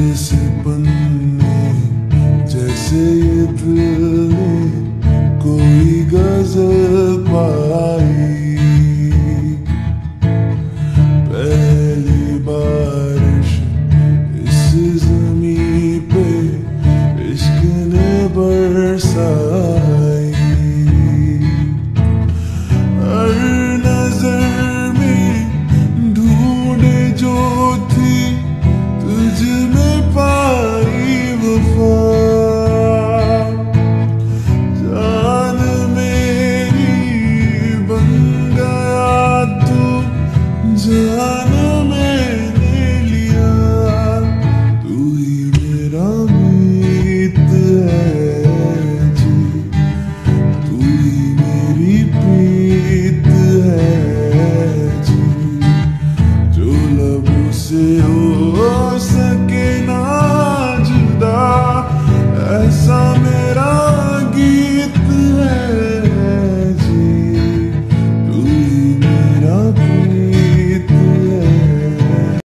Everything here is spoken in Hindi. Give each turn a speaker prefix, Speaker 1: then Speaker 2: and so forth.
Speaker 1: से पन्ने जैसे ये दिल ने कोई गजल पाई। पहली बारिश इस ज़मीं पे इश्क ने बरसाई। हर नजर में ढूंढे जो थी तुझ में पाई वफा। जान मेरी बन गया तू जान